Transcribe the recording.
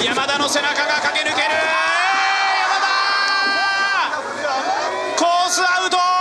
山田の背中が駆け抜ける。山田コースアウト。